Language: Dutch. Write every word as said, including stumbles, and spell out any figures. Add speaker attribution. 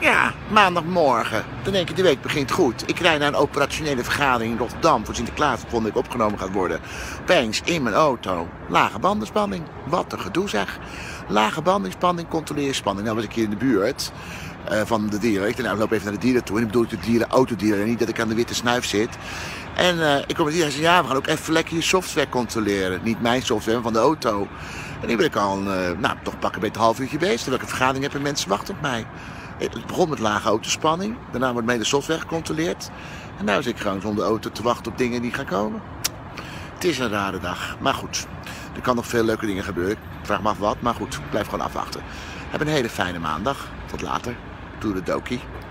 Speaker 1: Ja, maandagmorgen. Dan denk ik, de week begint goed. Ik rijd naar een operationele vergadering in Rotterdam voor Sinterklaas, dat volgende week opgenomen gaat worden. Opeens in mijn auto, lage bandenspanning. Wat een gedoe zeg. Lage bandenspanning, controleerspanning. Nou was ik hier in de buurt uh, van de dieren. Ik dacht, nou, ik loop even naar de dieren toe. En ik bedoel de dieren, autodieren. En niet dat ik aan de witte snuif zit. En uh, ik kom met die en zei, ja, we gaan ook even lekker je software controleren. Niet mijn software, maar van de auto. En nu ben ik al, uh, nou, toch pakken een beetje een half uurtje bezig. Terwijl ik een vergadering heb en mensen wachten op mij. Het begon met lage autospanning. Daarna wordt mee de software gecontroleerd. En nu zit ik gewoon zonder auto te wachten op dingen die gaan komen. Het is een rare dag. Maar goed, er kan nog veel leuke dingen gebeuren. Ik vraag me af wat, maar goed, ik blijf gewoon afwachten. Heb een hele fijne maandag. Tot later. Doei de dokie.